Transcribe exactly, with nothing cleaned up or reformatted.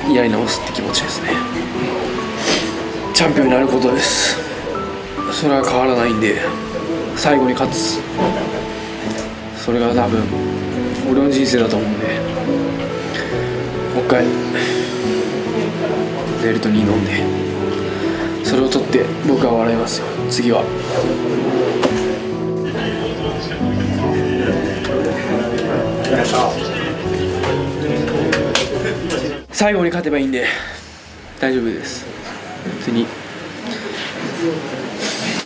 やり直すって気持ちですね。チャンピオンになることです。それは変わらないんで、最後に勝つ、それが多分俺の人生だと思うんで、もう一回ベルトに挑んでそれを取って僕は笑いますよ。次は最後に勝てばいいんで大丈夫です。別に